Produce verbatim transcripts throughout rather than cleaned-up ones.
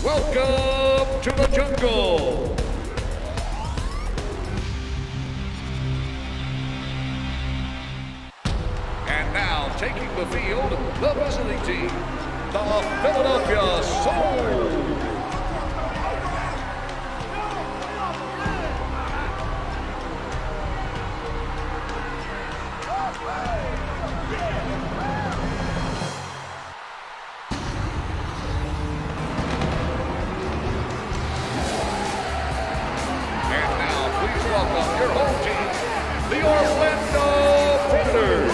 Welcome to the jungle. And now taking the field, the visiting team, the Philadelphia Soul. Welcome your home team, the Orlando Predators.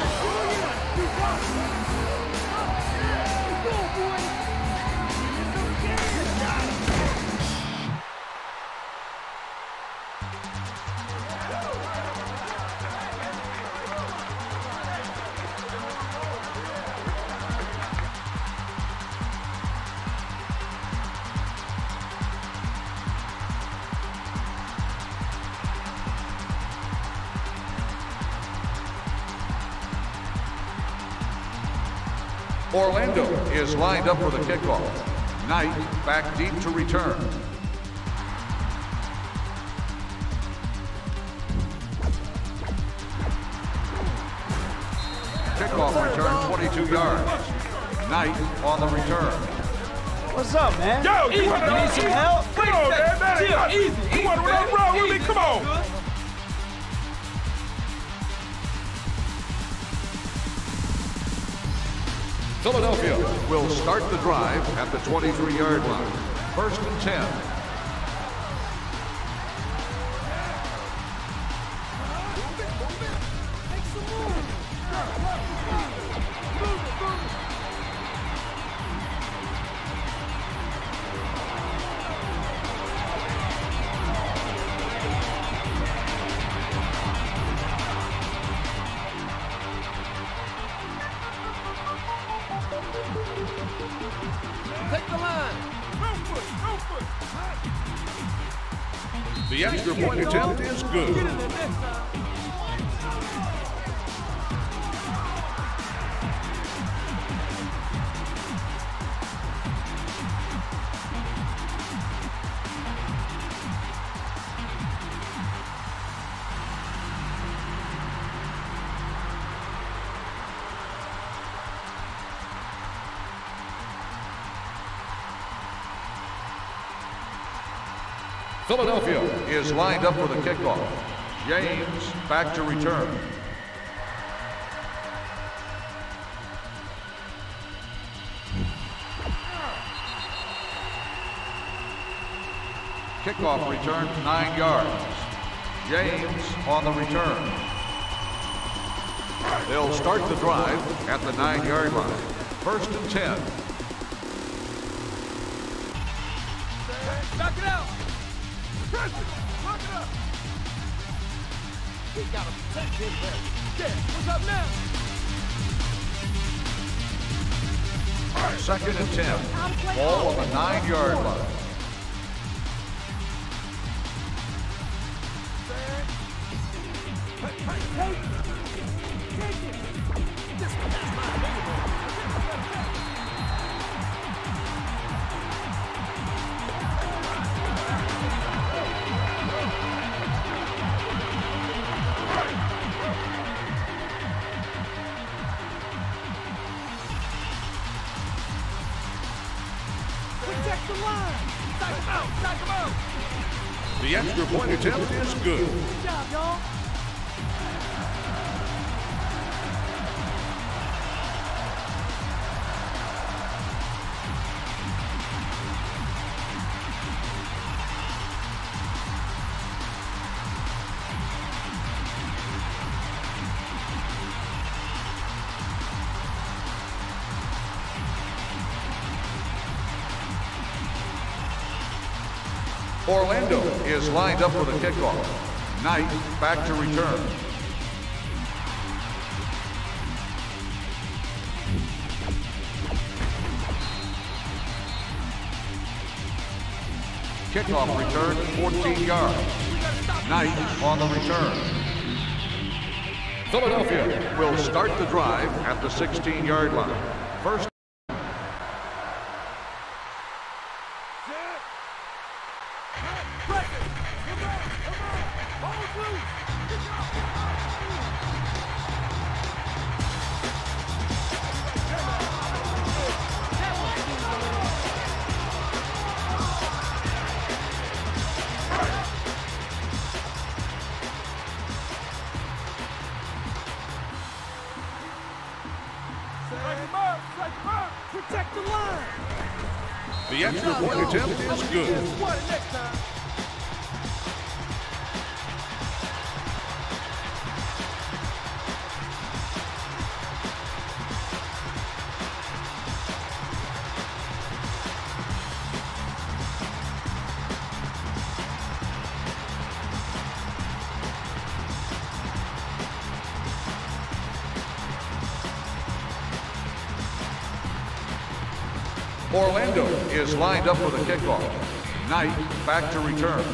Orlando is lined up for the kickoff. Knight back deep to return. Kickoff return twenty-two yards. Knight on the return. What's up, man? Yo, you easy, want to you need some help? Come on, man. That ain't Chill, easy, easy. easy, You want to run around with me? Come on. Philadelphia will start the drive at the twenty-three yard line. First and ten. Take the line. The extra point attempt is good. Philadelphia is lined up for the kickoff. James back to return. Kickoff return nine yards. James on the return. They'll start the drive at the nine yard line. First and ten. Knock it out. Press it. Knock it up. He got to protect him better. Yeah, what's up now? Second and ten. Ball on the nine yard line. Hey, hey, hey. Take it. This one, that's mine. Protect the line. Knock him out. Knock him out. The extra point attempt is good. Good job, y'all. Orlando is lined up for the kickoff. Knight back to return. Kickoff return fourteen yards. Knight on the return. Philadelphia will start the drive at the sixteen yard line. First. Press it. Come on, come on. Hold loose. Protect the line. The extra point attempt is good. What next time? Orlando is lined up for the kickoff. Knight back to return.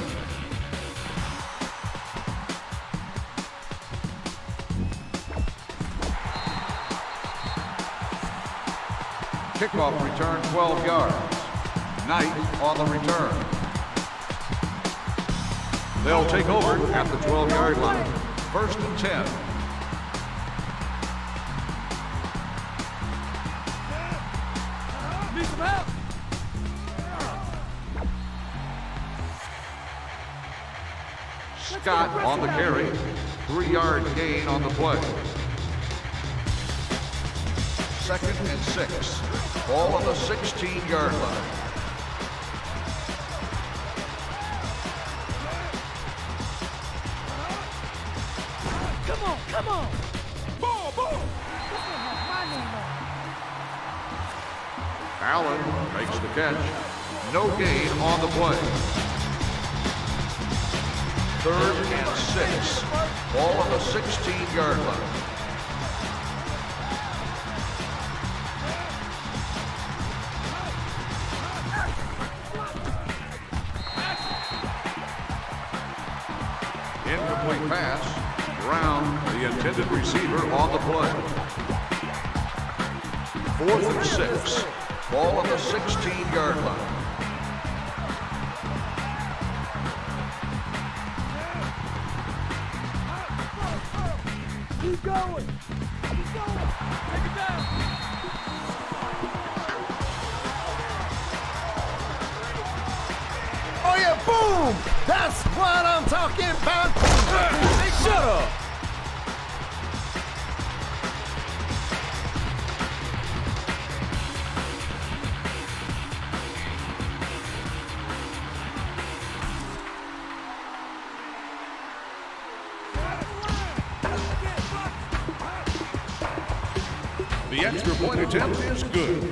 Kickoff return twelve yards. Knight on the return. They'll take over at the twelve-yard line. First and ten. Need some help. Scott on the carry. Three-yard gain on the play. Second and six. Ball on the sixteen-yard line. Come on, come on. Ball, ball. This one has my name on it. Allen makes the catch. No gain on the play. Third and six. Ball on the sixteen-yard line. Incomplete pass. Brown, the intended receiver, on the play. Fourth and six. Ball on the sixteen-yard line. Keep going. Keep going. Take it down. Oh yeah, boom! That's what I'm talking about. Shut up. The extra point attempt is good.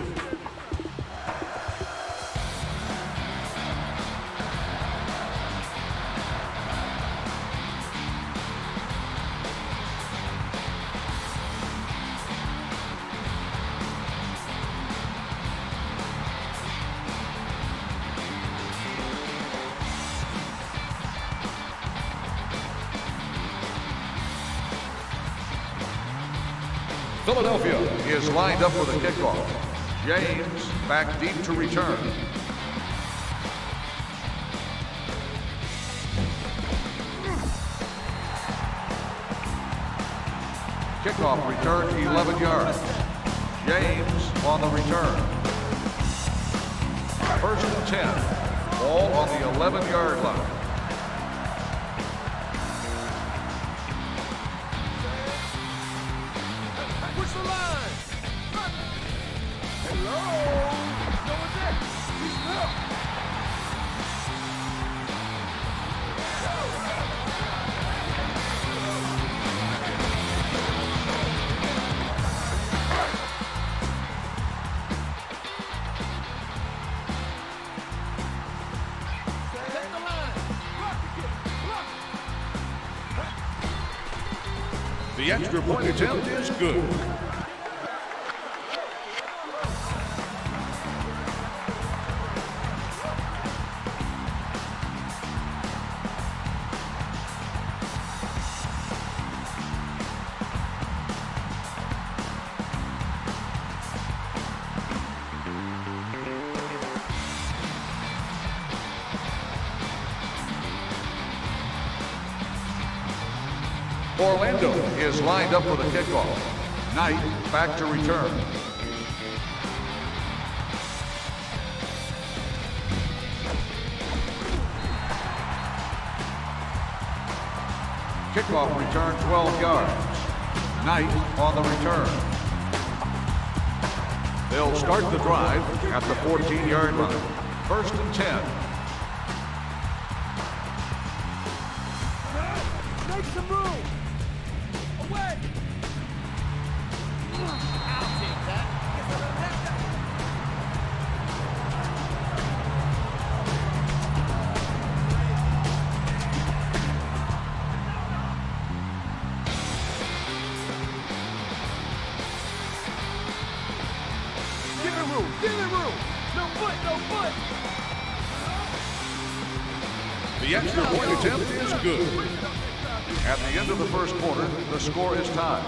Philadelphia is lined up for the kickoff. James back deep to return. Kickoff return eleven yards. James on the return. First and ten. Ball on the eleven-yard line. Push the line. Hello. No one's there. He's up. Take the line. Block the kick. Block. The extra point attempt is good. Orlando is lined up for the kickoff. Knight back to return. Kickoff return twelve yards. Knight on the return. They'll start the drive at the fourteen-yard line. First and ten. Make some room. Away. I'll take that. Give it room, give it room. No foot, no foot. The extra point attempt is good. At the end of the first quarter, the score is tied.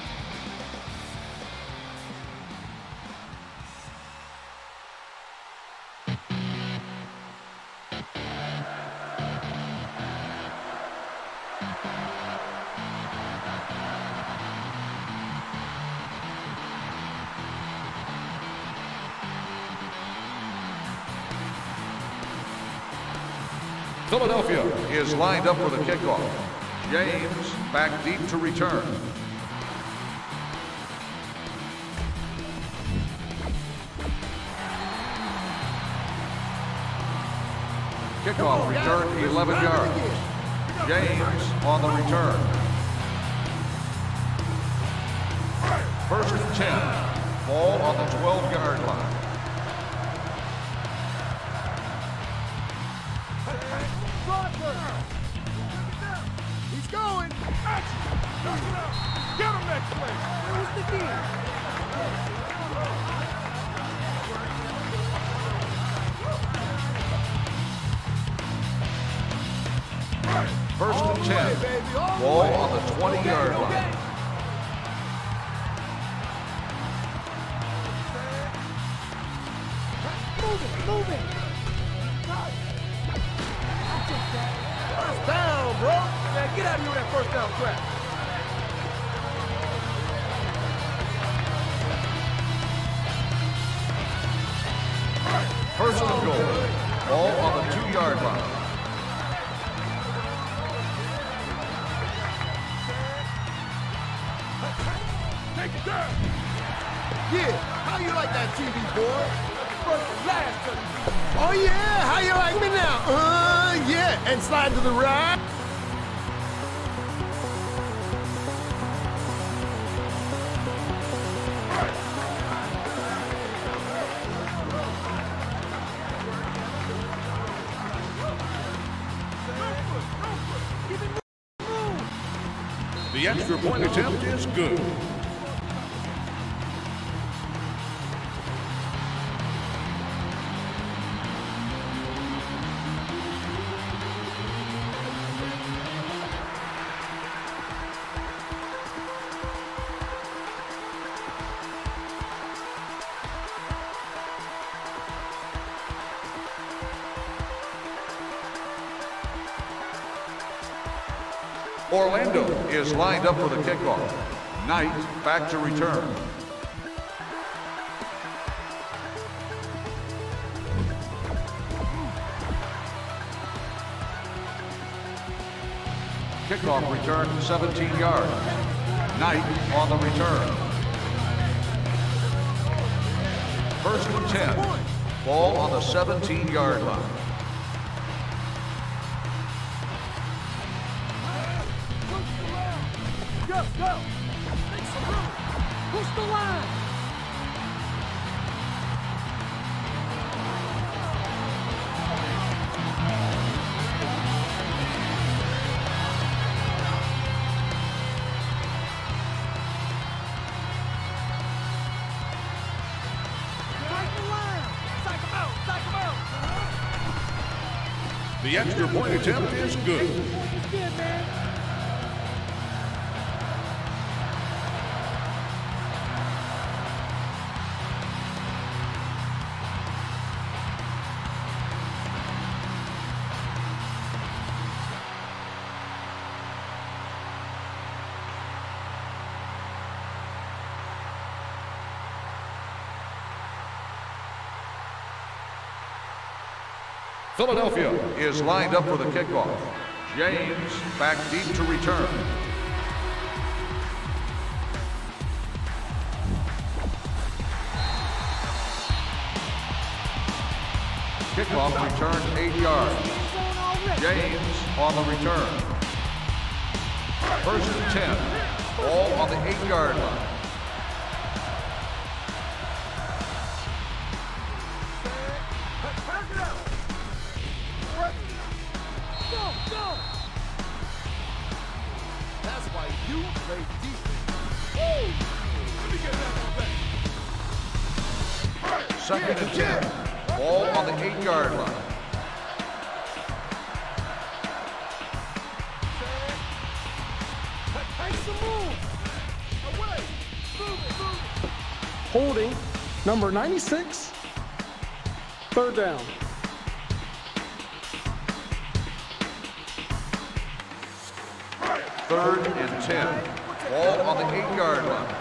Philadelphia is lined up for the kickoff. James back deep to return. Kickoff return eleven yards. James on the return. First and ten. Ball on the twelve-yard line. He's going. Get him next play. Where's the deal? First and ten. Ball on the twenty-yard line. Move it, move it. First down, bro. Man, get out of here with that first down crap. First and goal. Ball on the two-yard line. Take it down. Yeah, how you like that T V, boy? First and last. Oh yeah, how you like me now? Uh, yeah, and slide to the right. The extra point attempt is good. Orlando is lined up for the kickoff. Knight back to return. Kickoff return seventeen yards. Knight on the return. First and ten. Ball on the seventeen-yard line. Go, go. Make some room. Push the line. Strike the line. Psych him out, psych him out. The extra point attempt is good. It's good, man. Philadelphia is lined up for the kickoff. James back deep to return. Kickoff return eight yards. James on the return. First and ten. Ball on the eight-yard line. That's why you play defense. Let me get that one back. Second and ten. Ball on the eight-yard line. Holding, number ninety-six, third down. Third and ten. Ball on the eight-yard line.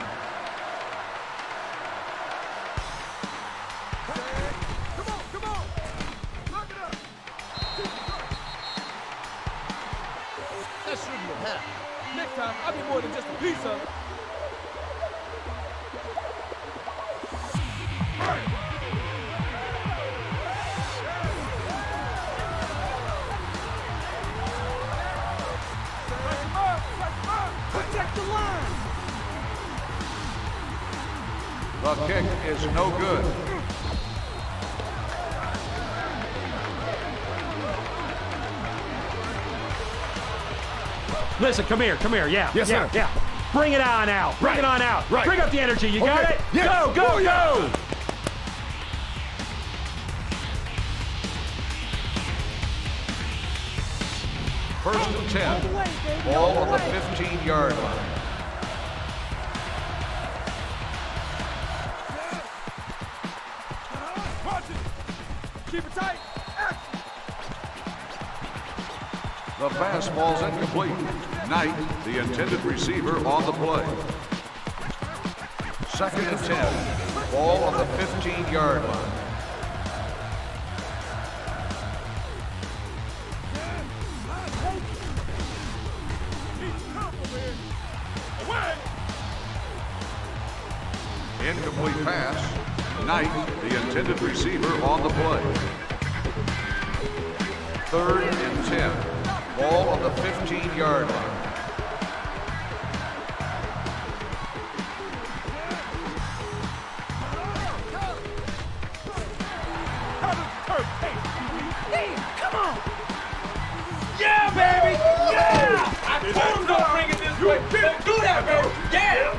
Come on, come on. Lock it up. That shouldn't have happened. Next time, I'll be more than just a piece of it. Protect the line. The kick is no good. Listen, come here, come here. Yeah, Yes, yeah, sir. yeah. Bring it on out. Bring Right. it on out. Right. Bring up the energy. You got Okay. it? Yes. Go, go, Oh, yeah. go. First and ten. Ball on the fifteen-yard line. Watch it. Keep it tight. Action. The fastball's incomplete. Knight, the intended receiver, on the play. Second and ten. Ball on the fifteen-yard line. Away. Incomplete pass. Knight, the intended receiver, on the play. Third and ten. Ball on the fifteen-yard line. Yeah, baby. Yeah. I told him don't bring it this way. Don't do that, baby. Yeah.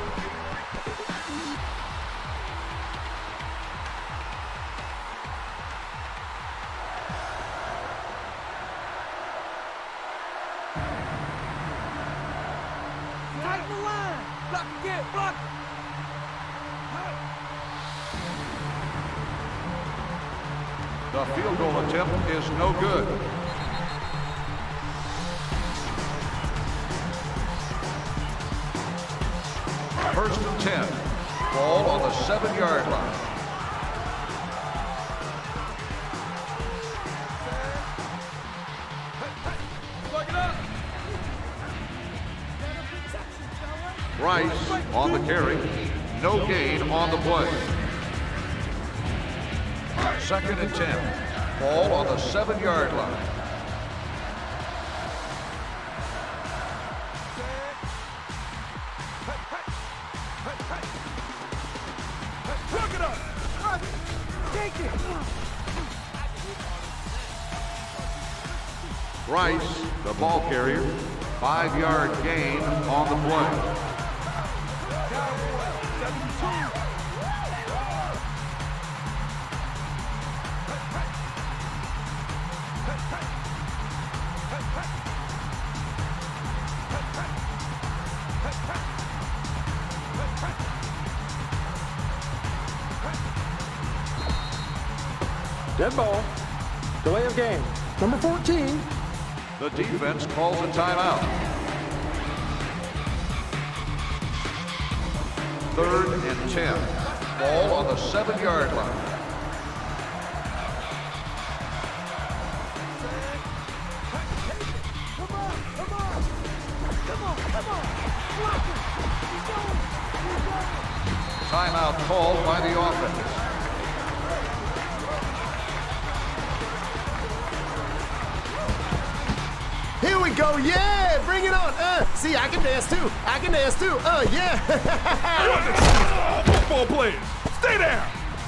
Tighten the line. Block again. Block. The field goal attempt is no good. First and ten. Ball on the seven-yard line. Plug it up. Rice on the carry. No gain on the play. Second and ten. Ball on the seven-yard line. Plug it up. Take it. Rice, the ball carrier. Five-yard gain on the play. Dead ball. Delay of game. Number fourteen. The defense calls a timeout. Third and ten. Ball on the seven-yard line. timeout called by the offense. Here we go, yeah, bring it on. Uh, see, I can dance too. I can dance too. Uh, yeah. Football players, stay there.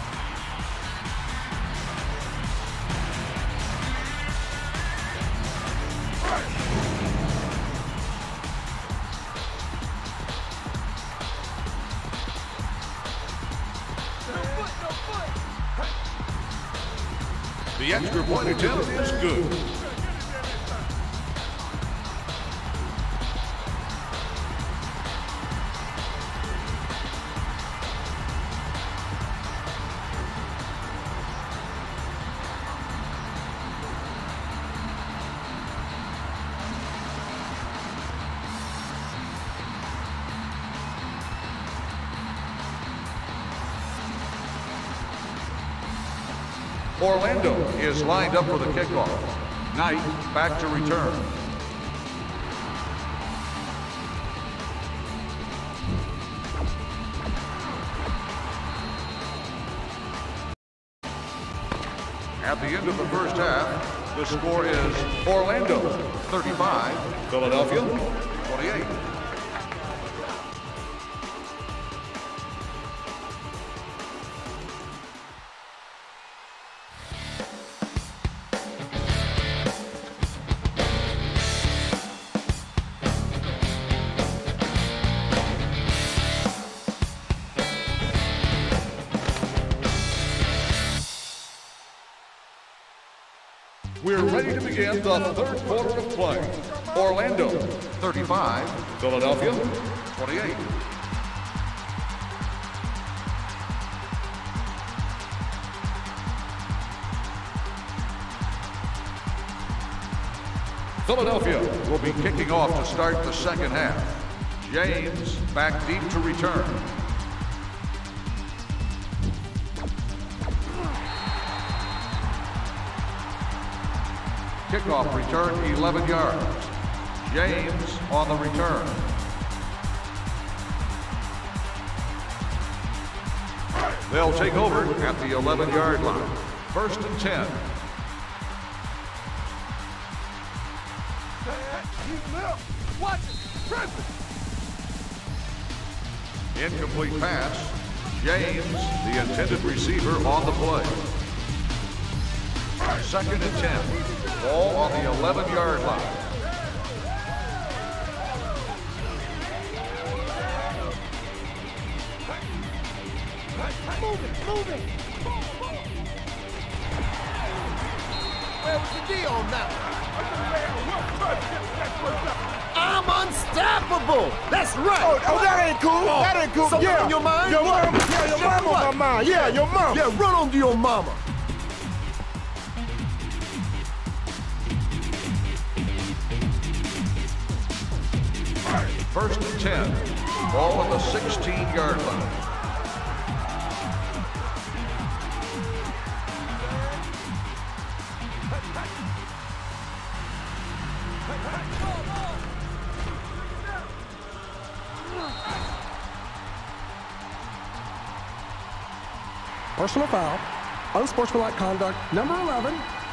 The extra point attempt is good. Orlando is lined up for the kickoff. Knight back to return. At the end of the first half, the score is Orlando thirty-five, Philadelphia twenty-eight. We're ready to begin the third quarter of play. Orlando thirty-five, Philadelphia twenty-eight. Philadelphia will be kicking off to start the second half. James back deep to return. Kickoff return eleven yards. James on the return. They'll take over at the eleven yard line. First and ten. Watch it. Press it. Incomplete pass. James, the intended receiver, on the play. Second and ten. Ball on the eleven yard line. Move it, move it. Where was the D on that one? I'm unstoppable. That's right. Oh, oh, that ain't cool. That ain't cool. Something Yeah. on your mind? Your mama. Yeah, your mama on my mind. Yeah, your mama. Yeah, run onto your mama. First and ten. Ball on the sixteen yard line. Personal foul. Unsportsmanlike conduct. Number eleven.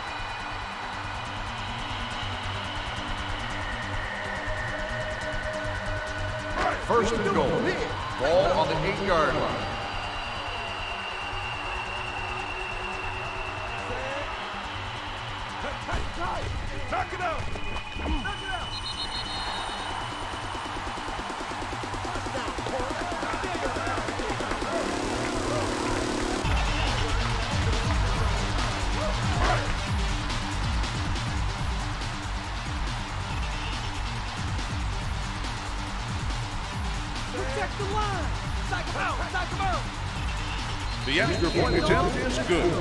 First and goal. Ball on the eight yard line. Knock it out. Protect the line. Psych him out. Psych him out. The extra point attempt is good.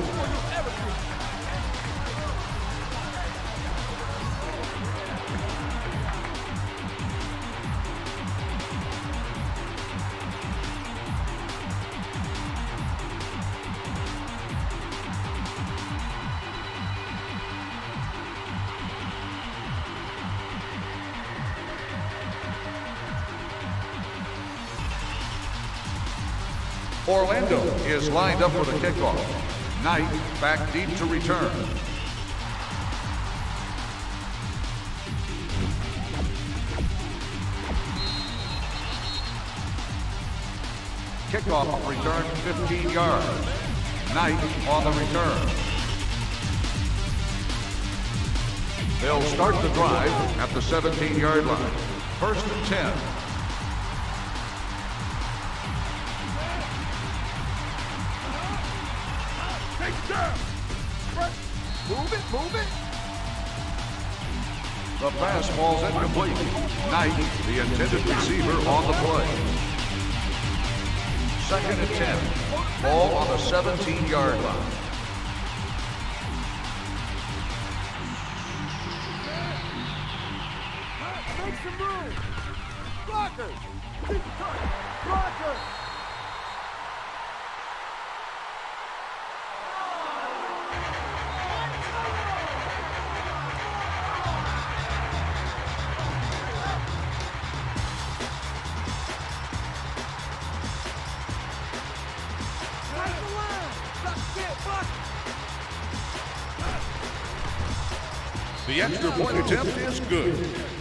Orlando is lined up for the kickoff. Knight back deep to return. Kickoff return fifteen yards. Knight on the return. They'll start the drive at the seventeen yard line. First and ten. Take it down. Move it, move it. The pass falls incomplete. Knight, the intended receiver, on the play. Second and ten. Ball on the seventeen yard line. Make some room. Blockers. Keep it tight. Blockers. The extra point attempt is good.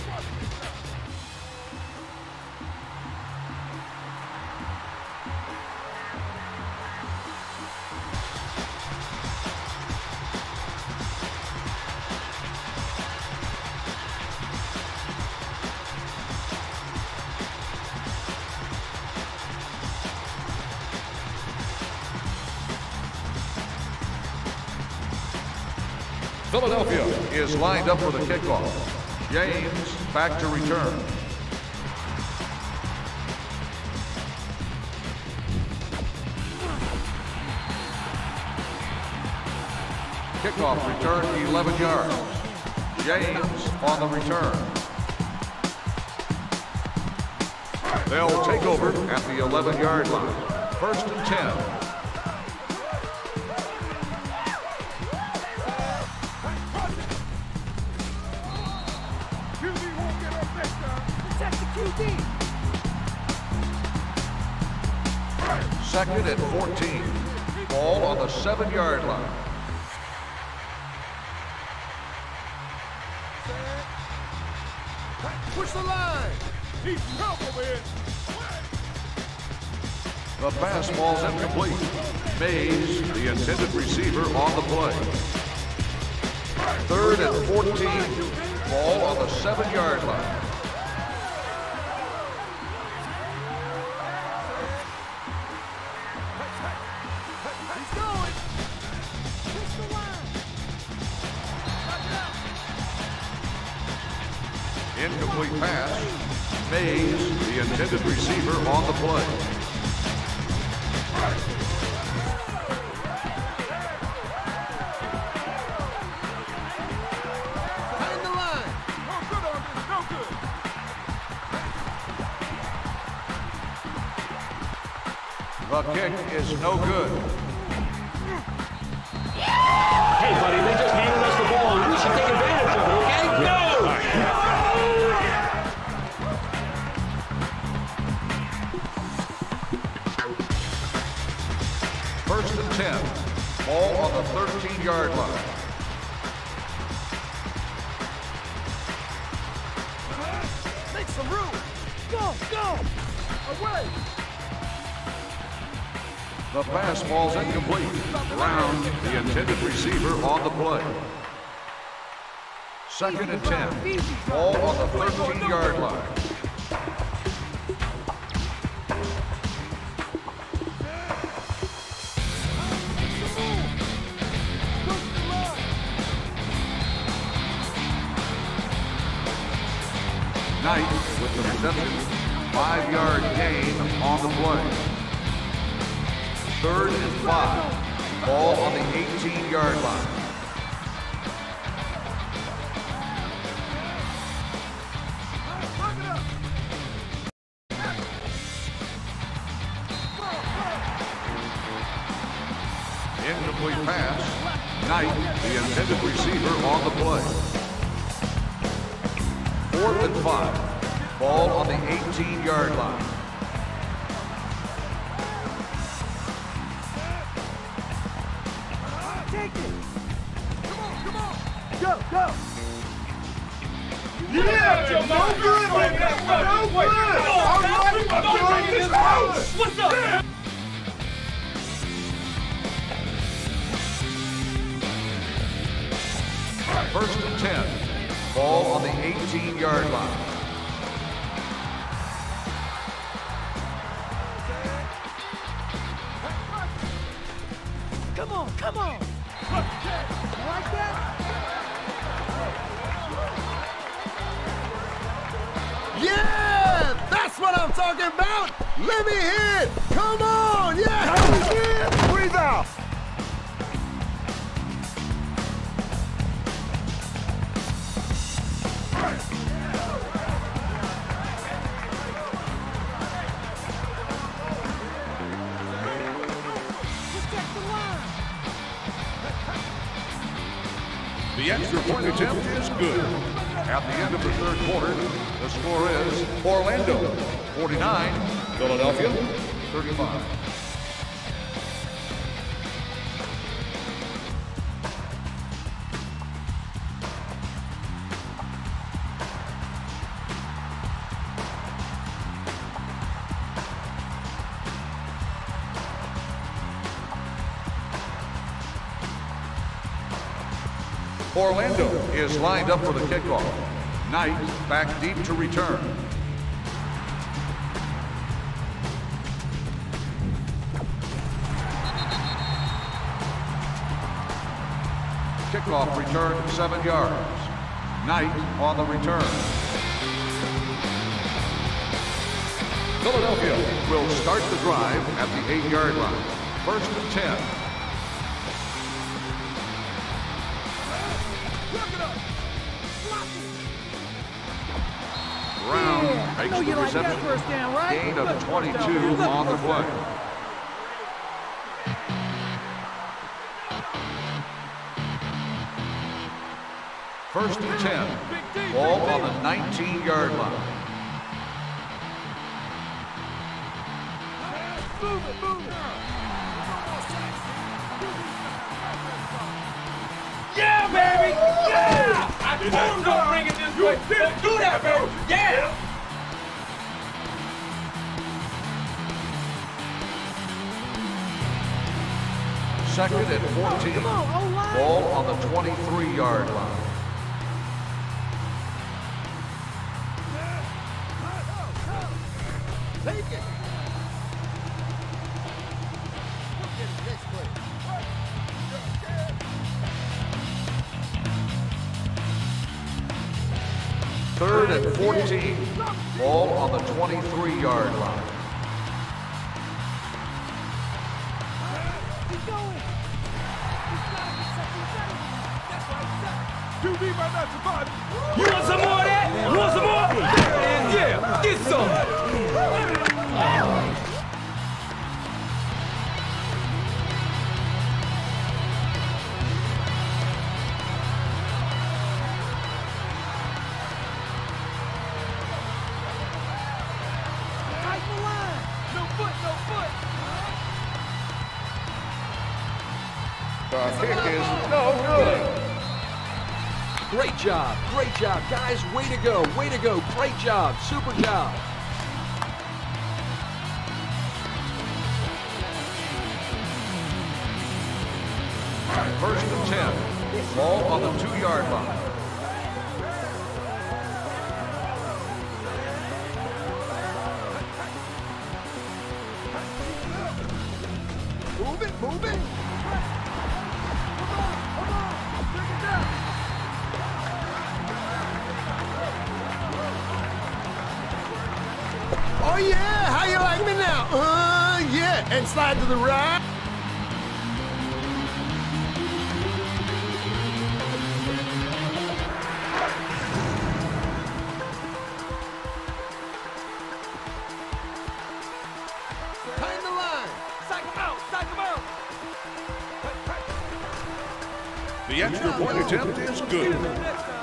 Philadelphia is lined up for the kickoff. James back to return. Kickoff return eleven yards. James on the return. They'll take over at the eleven yard line. First and ten. Second and fourteen. Ball on the seven yard line. Push the line. He's help over here. The pass ball's incomplete. Mays, the intended receiver, on the play. Third and fourteen. Ball on the seven yard line. Incomplete pass. Mays, the intended receiver, on the play. Behind the line. No good on this. No good. The kick is no good. Hey, buddy, they just handed us the ball, and we should take advantage of it, okay? No! First and ten. Ball on the thirteen yard line. Make some room. Go, go. Away. The pass ball's incomplete. Brown, the intended receiver, on the play. Second and ten. Ball on the thirteen yard line. Knight with the reception. Five yard gain on the play. Third and five. Ball on the eighteen yard line. Incomplete pass. Knight, the intended receiver, on the play. Fourth and five. Ball on the eighteen yard line. Take it. Come on, come on. Go, go. Yeah, Joe, no good. No good. All right, I'm doing this house. What's up? First and ten. Ball on the eighteen-yard line. Come on, come on. Like that? Yeah, that's what I'm talking about. Let me hit. Come on, yeah. Breathe out. The extra point attempt is good. At the end of the third quarter, the score is Orlando forty-nine, Philadelphia thirty-five. Orlando is lined up for the kickoff. Knight back deep to return. Kickoff return seven yards. Knight on the return. Philadelphia will start the drive at the eight-yard line. First and ten. Brown Yeah, I makes know the you like that reception. first down, right? Gain of Look, twenty-two look, on the look. play. First and ten. Ball on the nineteen-yard line. Move it, move it. Yeah, baby. Yeah. I told him don't bring it this way. Don't do that, baby. Yeah. Second and fourteen. Come on, O-line. Ball on the twenty-three-yard line. Take it. Next play. Third and fourteen. Ball on the twenty-three-yard line. Keep going. Q B might not survive. You want some more of that? You want some more? Yeah. Get some. Tighten the line. No foot, no foot. The kick is no good. Great job, great job, guys. Way to go, way to go. Great job, super job. First and ten. Ball on the two-yard line. Move it, move it. Oh yeah, how you like me now? Uh, yeah, and slide to the right. Tighten the line. Psych him out, psych him out. The extra point attempt is good. Next time.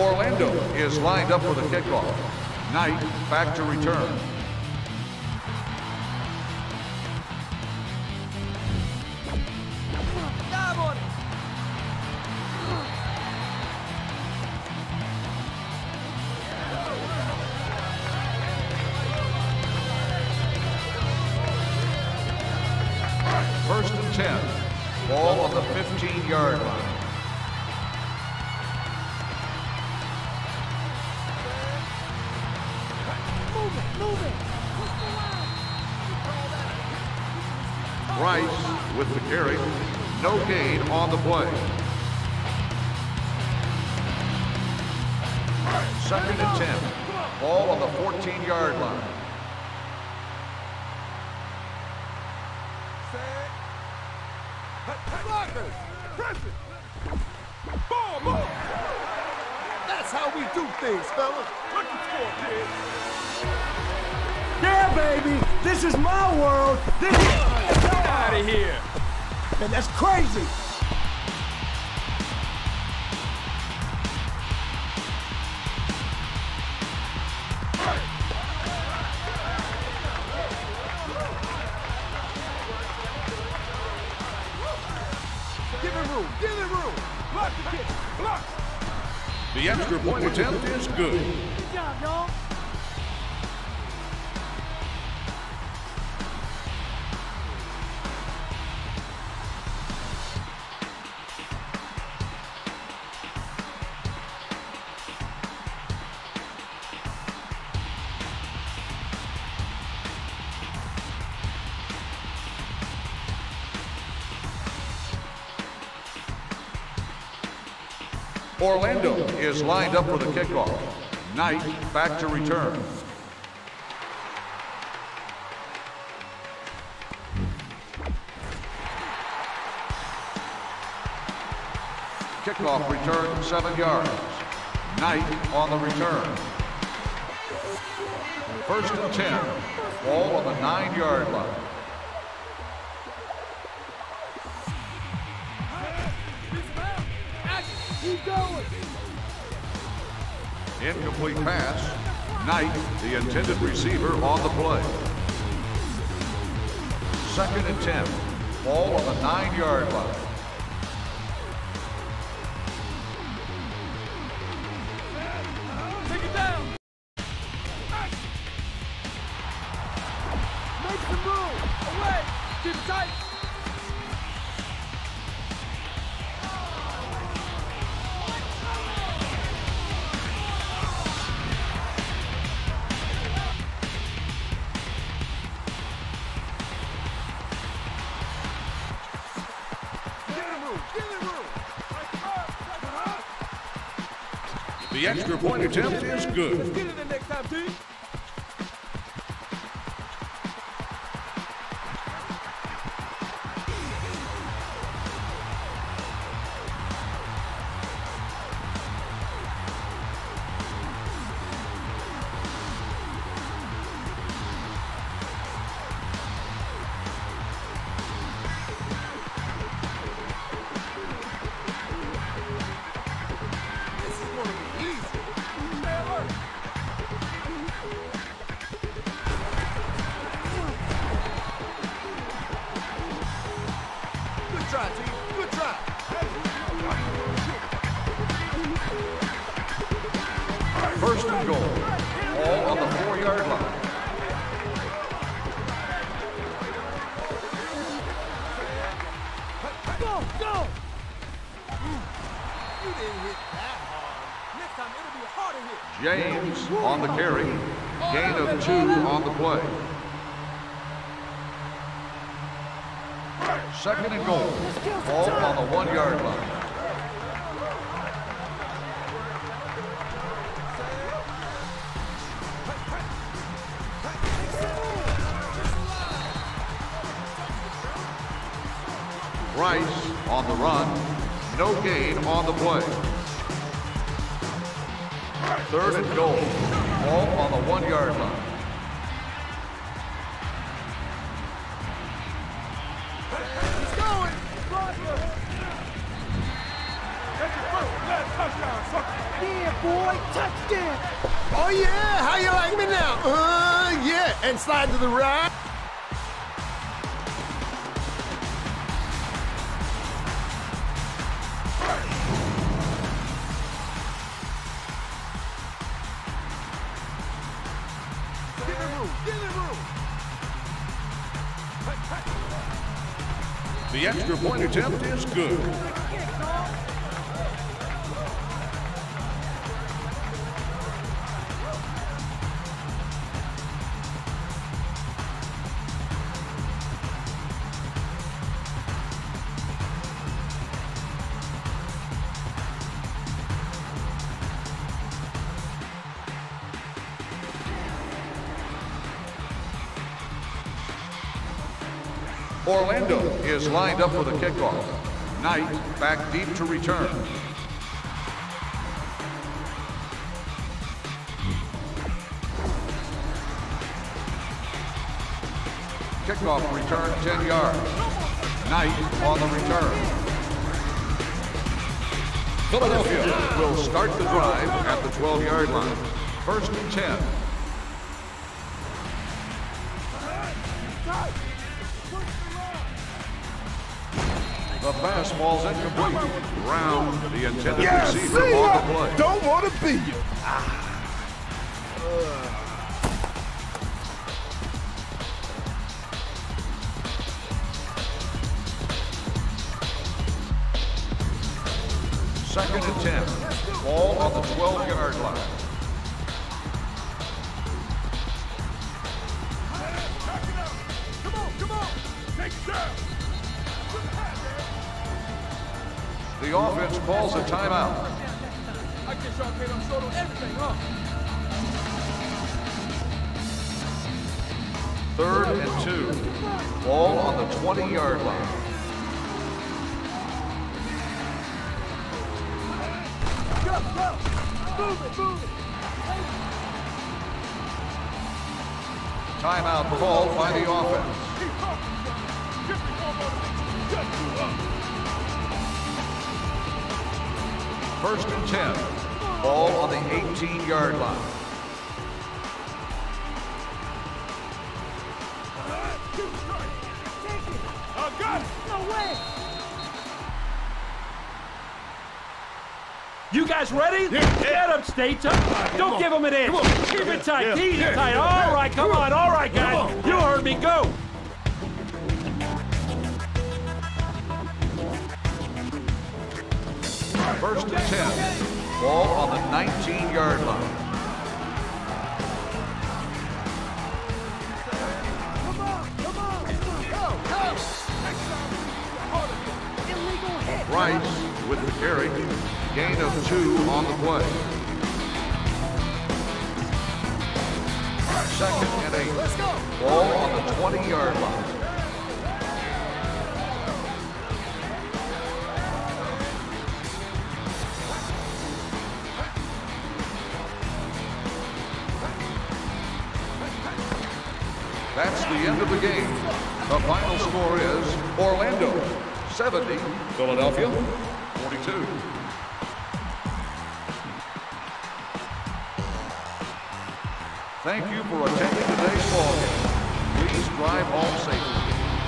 Orlando is lined up for the kickoff. Knight back to return. Dive on it. First and ten. Ball on the fifteen-yard line. Move it, move it. Rice with the carry. No gain on the play. Second and ten. Ball on the fourteen-yard line. Blockers, press it. Ball, ball. That's how we do things, fellas. Look the score, kid. Yeah, baby. This is my world. This is... Get out of here. Man, that's crazy. Give him room, give him room. Block the kick, block. The extra point attempt is good. Good job, y'all. Orlando is lined up for the kickoff. Knight back to return. Kickoff return seven yards. Knight on the return. First and ten. Ball on the nine-yard line. Keep going. Incomplete pass. Knight, the intended receiver, on the play. Second and ten. Ball on the nine-yard line. Take it down. Make some room. Away. Keep it tight. The extra point attempt is good. Get it the next time, team. Good try, team. Good try. First and goal. All on the four-yard line. Go, go. You didn't hit that hard. Next time it'll be a harder hit. James on the carry. Gain of two on the play. Second and goal. Ball on the one-yard line. Rice on the run. No gain on the play. Third and goal. Ball on the one-yard line. He's going. Catch it first. Last touchdown, sucker. Yeah, boy. and slide to the right. Give him room, give him room. The extra point attempt is good. Orlando is lined up for the kickoff. Knight back deep to return. Kickoff return ten yards. Knight on the return. Philadelphia will start the drive at the twelve-yard line. First and ten. The pass falls incomplete. Round, the intended Yeah, receiver see ya. on the play. Don't want to be you. Second and ten. Ball on the twelve-yard line. Come on, come on. Take it down. The offense calls a timeout. I guess y'all came up short on everything, huh? Third and two. Ball on the twenty-yard line. Go, go. Move it, move it. Timeout called by the offense. Keep talking. Give me one more thing. Just you up. First and ten. Ball on the eighteen-yard line. I got it. No way! You guys ready? Yeah. Get him, stay tough. Don't on. give him an inch. Come on. Keep it tight. Yeah. Keep it Yeah. tight. Yeah. All right, come Come on. All right, guys. Come on. You heard me. Go. First and ten. Ball on the nineteen-yard line. Come on! Come on! Go! Go! Illegal hit! Rice with the carry. Gain of two on the play. Second and eight. Let's go! Ball on the twenty-yard line. That's the end of the game. The final score is Orlando seventy, Philadelphia forty-two. Thank you for attending today's ball game. Please drive home safely.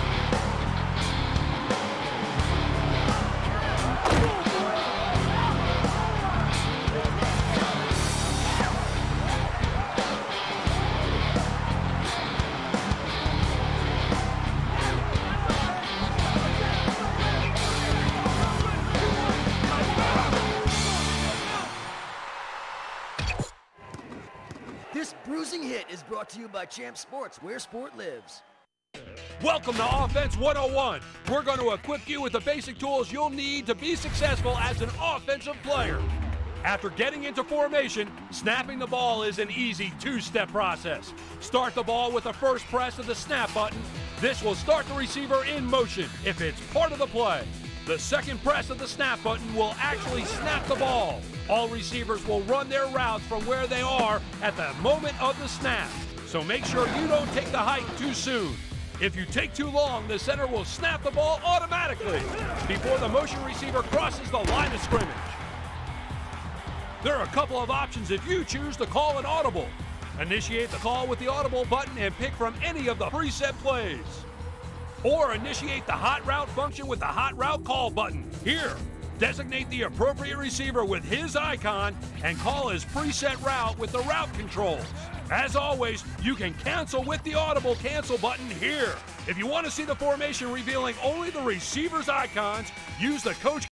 This bruising hit is brought to you by Champ Sports, where sport lives. Welcome to Offense one oh one. We're going to equip you with the basic tools you'll need to be successful as an offensive player. After getting into formation, snapping the ball is an easy two-step process. Start the ball with the first press of the snap button. This will start the receiver in motion if it's part of the play. The second press of the snap button will actually snap the ball. All receivers will run their routes from where they are at the moment of the snap. So make sure you don't take the hike too soon. If you take too long, the center will snap the ball automatically before the motion receiver crosses the line of scrimmage. There are a couple of options if you choose to call an audible. Initiate the call with the audible button and pick from any of the preset plays. Or initiate the hot route function with the hot route call button. Here, designate the appropriate receiver with his icon and call his preset route with the route controls. As always, you can cancel with the audible cancel button here. If you want to see the formation revealing only the receiver's icons, use the coach